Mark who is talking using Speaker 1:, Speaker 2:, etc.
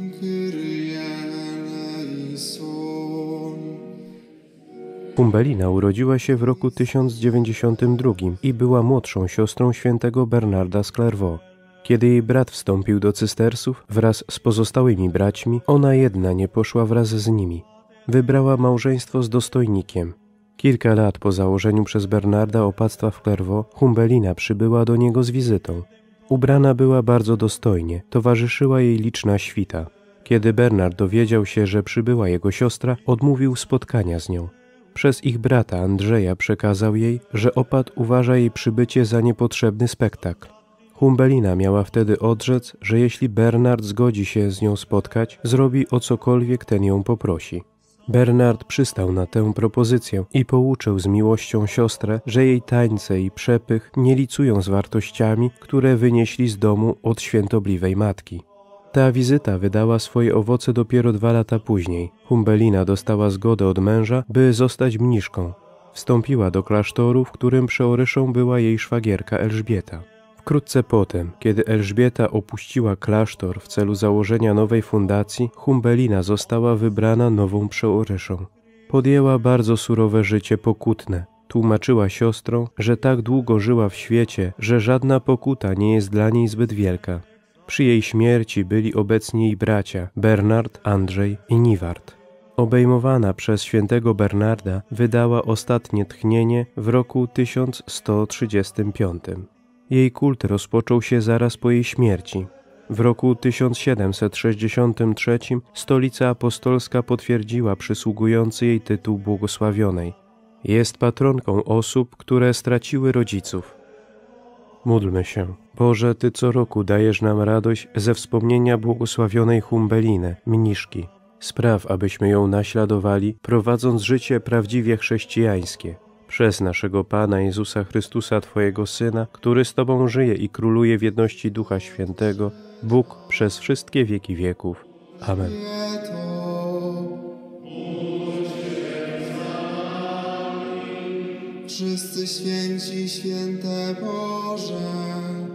Speaker 1: Kyrie eleison.
Speaker 2: Humbelina urodziła się w roku 1092 i była młodszą siostrą świętego Bernarda z Clairvaux. Kiedy jej brat wstąpił do cystersów wraz z pozostałymi braćmi, ona jedna nie poszła wraz z nimi. Wybrała małżeństwo z dostojnikiem. Kilka lat po założeniu przez Bernarda opactwa w Clairvaux, Humbelina przybyła do niego z wizytą. Ubrana była bardzo dostojnie, towarzyszyła jej liczna świta. Kiedy Bernard dowiedział się, że przybyła jego siostra, odmówił spotkania z nią. Przez ich brata Andrzeja przekazał jej, że opat uważa jej przybycie za niepotrzebny spektakl. Humbelina miała wtedy odrzec, że jeśli Bernard zgodzi się z nią spotkać, zrobi o cokolwiek ten ją poprosi. Bernard przystał na tę propozycję i pouczył z miłością siostrę, że jej tańce i przepych nie licują z wartościami, które wynieśli z domu od świętobliwej matki. Ta wizyta wydała swoje owoce dopiero 2 lata później. Humbelina dostała zgodę od męża, by zostać mniszką. Wstąpiła do klasztoru, w którym przeoryszą była jej szwagierka Elżbieta. Wkrótce potem, kiedy Elżbieta opuściła klasztor w celu założenia nowej fundacji, Humbelina została wybrana nową przeoryszą. Podjęła bardzo surowe życie pokutne. Tłumaczyła siostrom, że tak długo żyła w świecie, że żadna pokuta nie jest dla niej zbyt wielka. Przy jej śmierci byli obecni jej bracia Bernard, Andrzej i Niward. Obejmowana przez świętego Bernarda wydała ostatnie tchnienie w roku 1135. Jej kult rozpoczął się zaraz po jej śmierci. W roku 1763 Stolica Apostolska potwierdziła przysługujący jej tytuł błogosławionej. Jest patronką osób, które straciły rodziców. Módlmy się. Boże, Ty co roku dajesz nam radość ze wspomnienia błogosławionej Humbeliny, mniszki. Spraw, abyśmy ją naśladowali, prowadząc życie prawdziwie chrześcijańskie. Przez naszego Pana Jezusa Chrystusa, Twojego Syna, który z Tobą żyje i króluje w jedności Ducha Świętego, Bóg przez wszystkie wieki wieków. Amen.
Speaker 1: Wszyscy święci, święte Boże.